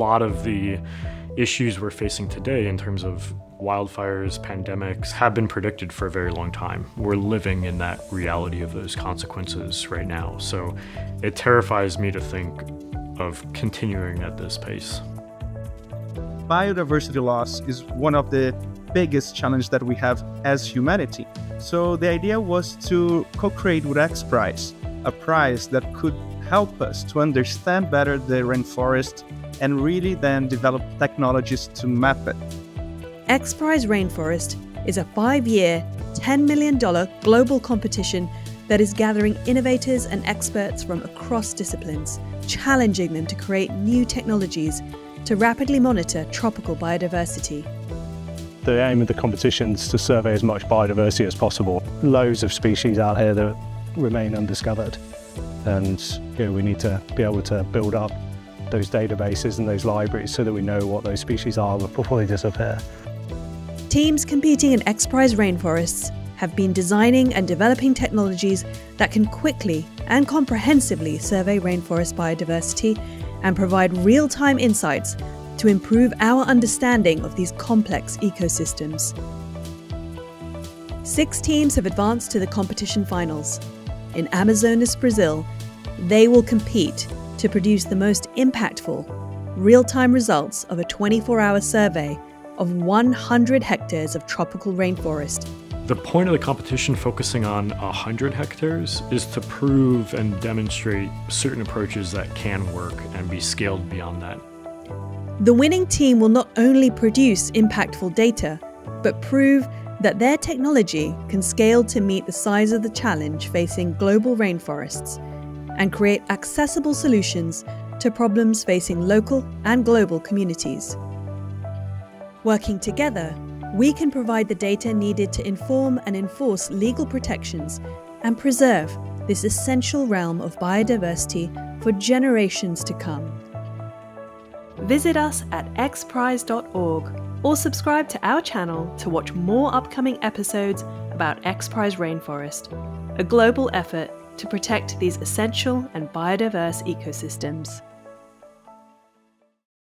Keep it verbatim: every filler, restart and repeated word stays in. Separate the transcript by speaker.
Speaker 1: lot of the issues we're facing today in terms of wildfires, pandemics, have been predicted for a very long time. We're living in that reality of those consequences right now. So it terrifies me to think of continuing at this pace.
Speaker 2: Biodiversity loss is one of the biggest challenges that we have as humanity. So the idea was to co-create with XPRIZE, a prize that could help us to understand better the rainforest and really then develop technologies to map it.
Speaker 3: XPRIZE Rainforest is a five-year, ten million dollars global competition that is gathering innovators and experts from across disciplines, challenging them to create new technologies to rapidly monitor tropical biodiversity.
Speaker 4: The aim of the competition is to survey as much biodiversity as possible. Loads of species out here that remain undiscovered, and you know, we need to be able to build up those databases and those libraries so that we know what those species are before they disappear.
Speaker 3: Teams competing in XPRIZE Rainforests have been designing and developing technologies that can quickly and comprehensively survey rainforest biodiversity and provide real-time insights to improve our understanding of these complex ecosystems. Six teams have advanced to the competition finals. In Amazonas, Brazil, they will compete to produce the most impactful, real-time results of a twenty-four hour survey of one hundred hectares of tropical rainforest.
Speaker 1: The point of the competition focusing on one hundred hectares is to prove and demonstrate certain approaches that can work and be scaled beyond that.
Speaker 3: The winning team will not only produce impactful data, but prove that their technology can scale to meet the size of the challenge facing global rainforests and create accessible solutions to problems facing local and global communities. Working together, we can provide the data needed to inform and enforce legal protections and preserve this essential realm of biodiversity for generations to come. Visit us at x prize dot org or subscribe to our channel to watch more upcoming episodes about XPRIZE Rainforest, a global effort to protect these essential and biodiverse ecosystems.